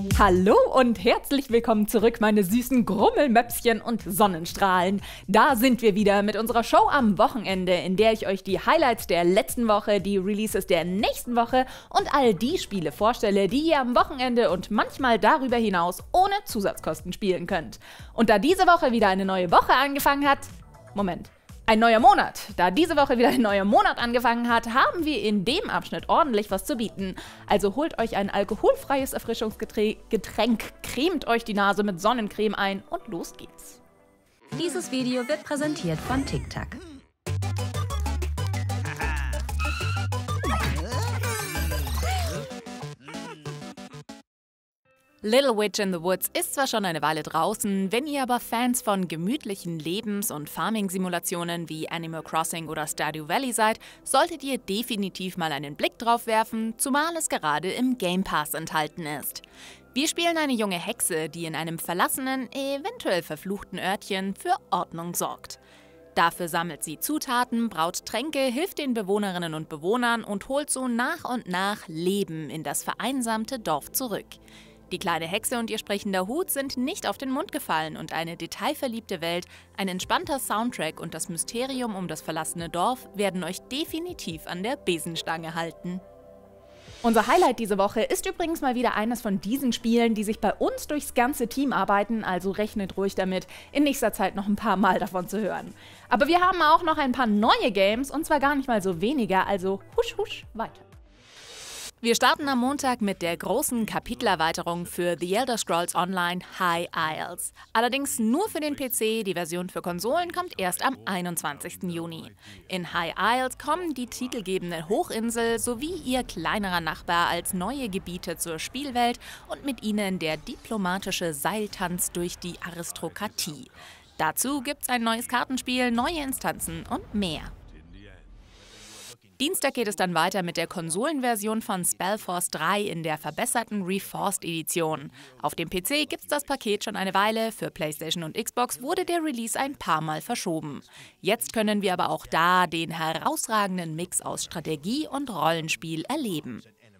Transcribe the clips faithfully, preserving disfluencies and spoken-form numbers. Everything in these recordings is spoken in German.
Hallo und herzlich willkommen zurück, meine süßen Grummelmöpschen und Sonnenstrahlen. Da sind wir wieder mit unserer Show am Wochenende, in der ich euch die Highlights der letzten Woche, die Releases der nächsten Woche und all die Spiele vorstelle, die ihr am Wochenende und manchmal darüber hinaus ohne Zusatzkosten spielen könnt. Und da diese Woche wieder eine neue Woche angefangen hat... Moment. Ein neuer Monat. Da diese Woche wieder ein neuer Monat angefangen hat, haben wir in dem Abschnitt ordentlich was zu bieten. Also holt euch ein alkoholfreies Erfrischungsgetränk, cremt euch die Nase mit Sonnencreme ein und los geht's. Dieses Video wird präsentiert von TikTok. Little Witch in the Woods ist zwar schon eine Weile draußen, wenn ihr aber Fans von gemütlichen Lebens- und Farming-Simulationen wie Animal Crossing oder Stardew Valley seid, solltet ihr definitiv mal einen Blick drauf werfen, zumal es gerade im Game Pass enthalten ist. Wir spielen eine junge Hexe, die in einem verlassenen, eventuell verfluchten Örtchen für Ordnung sorgt. Dafür sammelt sie Zutaten, braut Tränke, hilft den Bewohnerinnen und Bewohnern und holt so nach und nach Leben in das vereinsamte Dorf zurück. Die kleine Hexe und ihr sprechender Hut sind nicht auf den Mund gefallen und eine detailverliebte Welt, ein entspannter Soundtrack und das Mysterium um das verlassene Dorf werden euch definitiv an der Besenstange halten. Unser Highlight diese Woche ist übrigens mal wieder eines von diesen Spielen, die sich bei uns durchs ganze Team arbeiten, also rechnet ruhig damit, in nächster Zeit noch ein paar Mal davon zu hören. Aber wir haben auch noch ein paar neue Games und zwar gar nicht mal so weniger, also husch husch weiter. Wir starten am Montag mit der großen Kapitelerweiterung für The Elder Scrolls Online High Isles. Allerdings nur für den P C, die Version für Konsolen kommt erst am einundzwanzigsten Juni. In High Isles kommen die titelgebende Hochinsel sowie ihr kleinerer Nachbar als neue Gebiete zur Spielwelt und mit ihnen der diplomatische Seiltanz durch die Aristokratie. Dazu gibt's ein neues Kartenspiel, neue Instanzen und mehr. Dienstag geht es dann weiter mit der Konsolenversion von Spellforce drei in der verbesserten Reforced-Edition. Auf dem P C gibt's das Paket schon eine Weile, für PlayStation und Xbox wurde der Release ein paar Mal verschoben. Jetzt können wir aber auch da den herausragenden Mix aus Strategie und Rollenspiel erleben.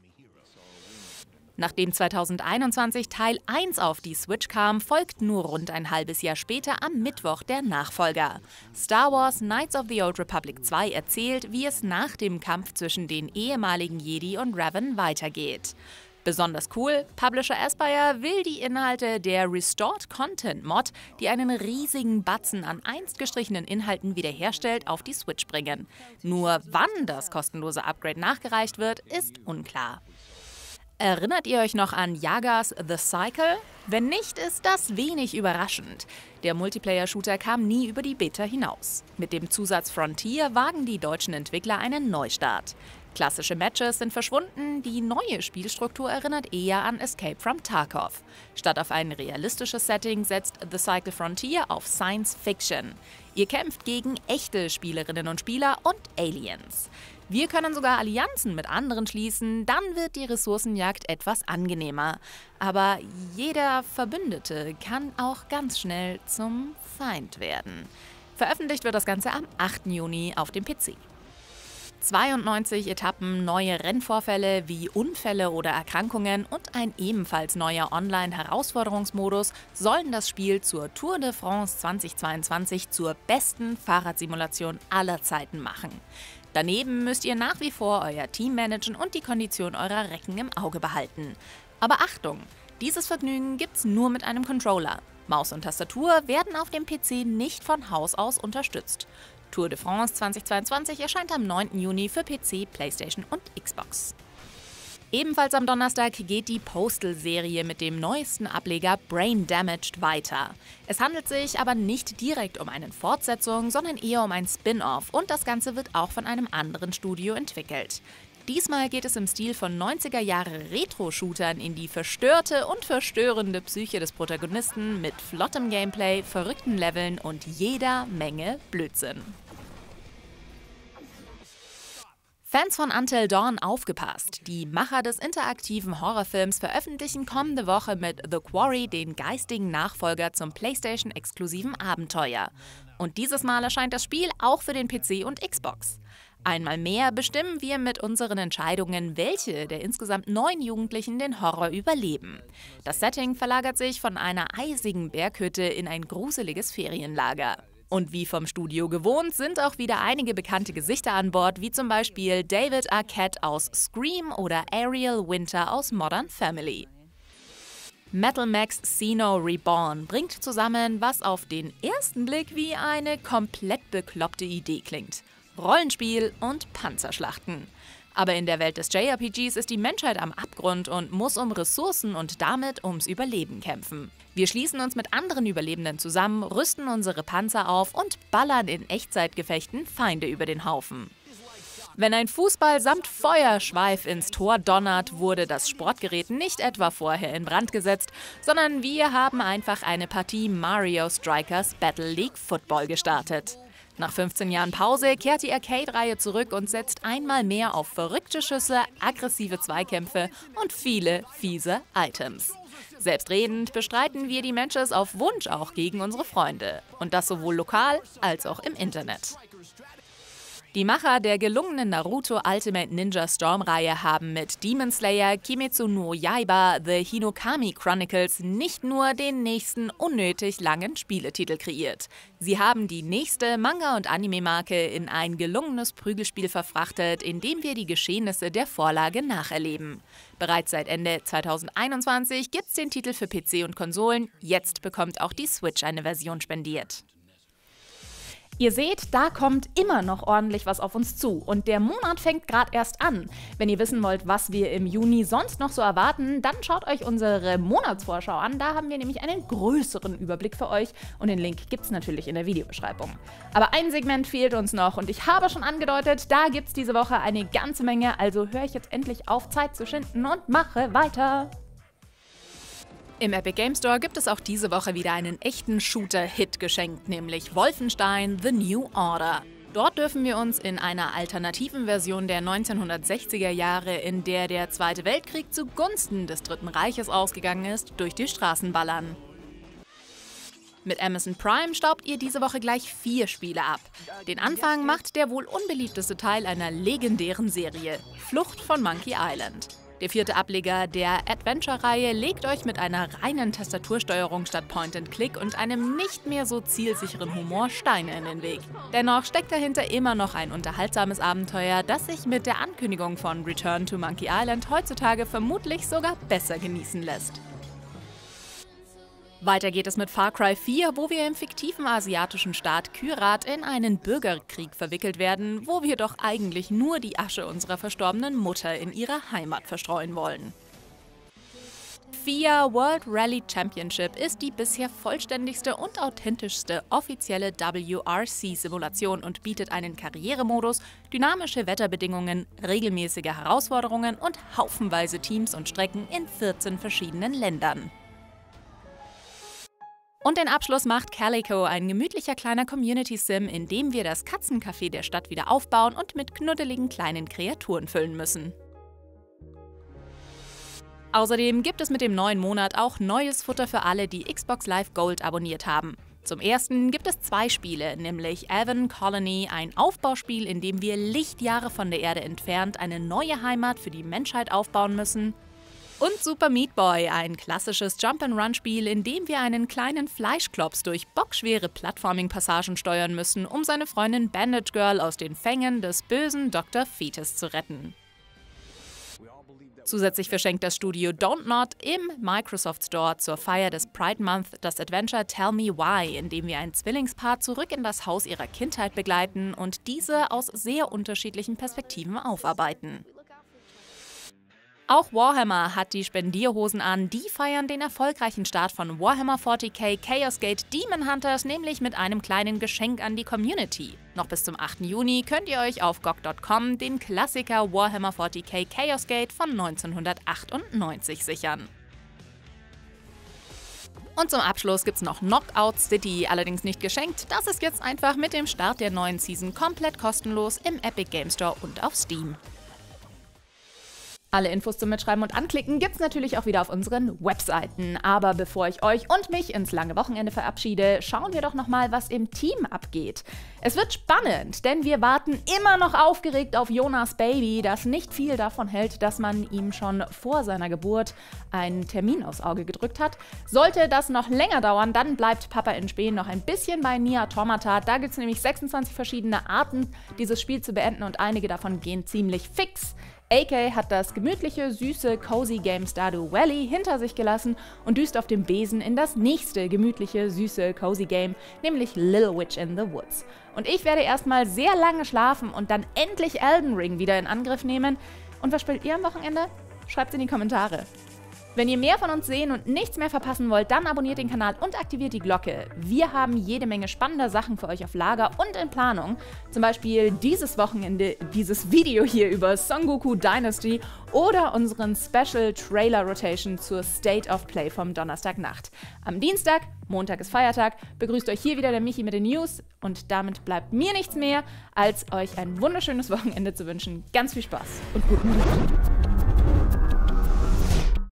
Nachdem zweitausendeinundzwanzig Teil eins auf die Switch kam, folgt nur rund ein halbes Jahr später am Mittwoch der Nachfolger. Star Wars Knights of the Old Republic zwei erzählt, wie es nach dem Kampf zwischen den ehemaligen Jedi und Revan weitergeht. Besonders cool, Publisher Aspyr will die Inhalte der Restored Content Mod, die einen riesigen Batzen an einst gestrichenen Inhalten wiederherstellt, auf die Switch bringen. Nur wann das kostenlose Upgrade nachgereicht wird, ist unklar. Erinnert ihr euch noch an Yagas The Cycle? Wenn nicht, ist das wenig überraschend. Der Multiplayer-Shooter kam nie über die Beta hinaus. Mit dem Zusatz Frontier wagen die deutschen Entwickler einen Neustart. Klassische Matches sind verschwunden, die neue Spielstruktur erinnert eher an Escape from Tarkov. Statt auf ein realistisches Setting setzt The Cycle Frontier auf Science Fiction. Ihr kämpft gegen echte Spielerinnen und Spieler und Aliens. Wir können sogar Allianzen mit anderen schließen, dann wird die Ressourcenjagd etwas angenehmer. Aber jeder Verbündete kann auch ganz schnell zum Feind werden. Veröffentlicht wird das Ganze am achten Juni auf dem P C. zweiundneunzig Etappen, neue Rennvorfälle wie Unfälle oder Erkrankungen und ein ebenfalls neuer Online-Herausforderungsmodus sollen das Spiel zur Tour de France zweitausendzweiundzwanzig zur besten Fahrradsimulation aller Zeiten machen. Daneben müsst ihr nach wie vor euer Team managen und die Kondition eurer Recken im Auge behalten. Aber Achtung, dieses Vergnügen gibt's nur mit einem Controller. Maus und Tastatur werden auf dem P C nicht von Haus aus unterstützt. Tour de France zweitausendzweiundzwanzig erscheint am neunten Juni für P C, PlayStation und Xbox. Ebenfalls am Donnerstag geht die Postal-Serie mit dem neuesten Ableger Brain Damaged weiter. Es handelt sich aber nicht direkt um eine Fortsetzung, sondern eher um ein Spin-off und das Ganze wird auch von einem anderen Studio entwickelt. Diesmal geht es im Stil von neunziger Jahre Retro-Shootern in die verstörte und verstörende Psyche des Protagonisten mit flottem Gameplay, verrückten Leveln und jeder Menge Blödsinn. Fans von Until Dawn aufgepasst! Die Macher des interaktiven Horrorfilms veröffentlichen kommende Woche mit The Quarry den geistigen Nachfolger zum PlayStation-exklusiven Abenteuer. Und dieses Mal erscheint das Spiel auch für den P C und Xbox. Einmal mehr bestimmen wir mit unseren Entscheidungen, welche der insgesamt neun Jugendlichen den Horror überleben. Das Setting verlagert sich von einer eisigen Berghütte in ein gruseliges Ferienlager. Und wie vom Studio gewohnt, sind auch wieder einige bekannte Gesichter an Bord, wie zum Beispiel David Arquette aus Scream oder Ariel Winter aus Modern Family. Metal Max Xeno Reborn bringt zusammen, was auf den ersten Blick wie eine komplett bekloppte Idee klingt. Rollenspiel und Panzerschlachten. Aber in der Welt des J R P Gs ist die Menschheit am Abgrund und muss um Ressourcen und damit ums Überleben kämpfen. Wir schließen uns mit anderen Überlebenden zusammen, rüsten unsere Panzer auf und ballern in Echtzeitgefechten Feinde über den Haufen. Wenn ein Fußball samt Feuerschweif ins Tor donnert, wurde das Sportgerät nicht etwa vorher in Brand gesetzt, sondern wir haben einfach eine Partie Mario Strikers Battle League Football gestartet. Nach fünfzehn Jahren Pause kehrt die Arcade-Reihe zurück und setzt einmal mehr auf verrückte Schüsse, aggressive Zweikämpfe und viele fiese Items. Selbstredend bestreiten wir die Matches auf Wunsch auch gegen unsere Freunde. Und das sowohl lokal als auch im Internet. Die Macher der gelungenen Naruto Ultimate Ninja Storm-Reihe haben mit Demon Slayer, Kimetsu no Yaiba, The Hinokami Chronicles nicht nur den nächsten unnötig langen Spieletitel kreiert. Sie haben die nächste Manga- und Anime-Marke in ein gelungenes Prügelspiel verfrachtet, in dem wir die Geschehnisse der Vorlage nacherleben. Bereits seit Ende zweitausendeinundzwanzig gibt's den Titel für P C und Konsolen, jetzt bekommt auch die Switch eine Version spendiert. Ihr seht, da kommt immer noch ordentlich was auf uns zu und der Monat fängt gerade erst an. Wenn ihr wissen wollt, was wir im Juni sonst noch so erwarten, dann schaut euch unsere Monatsvorschau an. Da haben wir nämlich einen größeren Überblick für euch und den Link gibt's natürlich in der Videobeschreibung. Aber ein Segment fehlt uns noch und ich habe schon angedeutet, da gibt's diese Woche eine ganze Menge, also höre ich jetzt endlich auf, Zeit zu schinden und mache weiter. Im Epic Games Store gibt es auch diese Woche wieder einen echten Shooter-Hit geschenkt, nämlich Wolfenstein: The New Order. Dort dürfen wir uns in einer alternativen Version der neunzehnhundertsechziger Jahre, in der der Zweite Weltkrieg zugunsten des Dritten Reiches ausgegangen ist, durch die Straßen ballern. Mit Amazon Prime staubt ihr diese Woche gleich vier Spiele ab. Den Anfang macht der wohl unbeliebteste Teil einer legendären Serie: Flucht von Monkey Island. Der vierte Ableger der Adventure-Reihe legt euch mit einer reinen Tastatursteuerung statt Point-and-Click und einem nicht mehr so zielsicheren Humor Steine in den Weg. Dennoch steckt dahinter immer noch ein unterhaltsames Abenteuer, das sich mit der Ankündigung von Return to Monkey Island heutzutage vermutlich sogar besser genießen lässt. Weiter geht es mit Far Cry vier, wo wir im fiktiven asiatischen Staat Kyrat in einen Bürgerkrieg verwickelt werden, wo wir doch eigentlich nur die Asche unserer verstorbenen Mutter in ihrer Heimat verstreuen wollen. F I A World Rally Championship ist die bisher vollständigste und authentischste offizielle W R C-Simulation und bietet einen Karrieremodus, dynamische Wetterbedingungen, regelmäßige Herausforderungen und haufenweise Teams und Strecken in vierzehn verschiedenen Ländern. Und den Abschluss macht Calico, ein gemütlicher kleiner Community-Sim, in dem wir das Katzencafé der Stadt wieder aufbauen und mit knuddeligen kleinen Kreaturen füllen müssen. Außerdem gibt es mit dem neuen Monat auch neues Futter für alle, die Xbox Live Gold abonniert haben. Zum ersten gibt es zwei Spiele, nämlich Aven Colony, ein Aufbauspiel, in dem wir Lichtjahre von der Erde entfernt eine neue Heimat für die Menschheit aufbauen müssen. Und Super Meat Boy, ein klassisches Jump-and-Run-Spiel, in dem wir einen kleinen Fleischklops durch bockschwere Plattforming-Passagen steuern müssen, um seine Freundin Bandage Girl aus den Fängen des bösen Doktor Fetus zu retten. Zusätzlich verschenkt das Studio Don't Nod im Microsoft Store zur Feier des Pride Month das Adventure Tell Me Why, in dem wir ein Zwillingspaar zurück in das Haus ihrer Kindheit begleiten und diese aus sehr unterschiedlichen Perspektiven aufarbeiten. Auch Warhammer hat die Spendierhosen an, die feiern den erfolgreichen Start von Warhammer vierzig K Chaos Gate Demon Hunters nämlich mit einem kleinen Geschenk an die Community. Noch bis zum achten Juni könnt ihr euch auf G O G Punkt com den Klassiker Warhammer vierzig K Chaos Gate von neunzehnhundertachtundneunzig sichern. Und zum Abschluss gibt's noch Knockout City, allerdings nicht geschenkt. Das ist jetzt einfach mit dem Start der neuen Season komplett kostenlos im Epic Games Store und auf Steam. Alle Infos zum Mitschreiben und Anklicken gibt's natürlich auch wieder auf unseren Webseiten. Aber bevor ich euch und mich ins lange Wochenende verabschiede, schauen wir doch nochmal, was im Team abgeht. Es wird spannend, denn wir warten immer noch aufgeregt auf Jonas Baby, das nicht viel davon hält, dass man ihm schon vor seiner Geburt einen Termin aufs Auge gedrückt hat. Sollte das noch länger dauern, dann bleibt Papa in Spähen noch ein bisschen bei Nier Automata. Da gibt es nämlich sechsundzwanzig verschiedene Arten, dieses Spiel zu beenden und einige davon gehen ziemlich fix. A K hat das gemütliche, süße, cozy Game Stardew Valley hinter sich gelassen und düst auf dem Besen in das nächste gemütliche, süße, cozy Game, nämlich Little Witch in the Woods. Und ich werde erstmal sehr lange schlafen und dann endlich Elden Ring wieder in Angriff nehmen. Und was spielt ihr am Wochenende? Schreibt's in die Kommentare. Wenn ihr mehr von uns sehen und nichts mehr verpassen wollt, dann abonniert den Kanal und aktiviert die Glocke. Wir haben jede Menge spannender Sachen für euch auf Lager und in Planung. Zum Beispiel dieses Wochenende dieses Video hier über Son Goku Dynasty oder unseren Special Trailer Rotation zur State of Play vom Donnerstagnacht. Am Dienstag, Montag ist Feiertag, begrüßt euch hier wieder der Michi mit den News und damit bleibt mir nichts mehr, als euch ein wunderschönes Wochenende zu wünschen. Ganz viel Spaß und guten Appetit.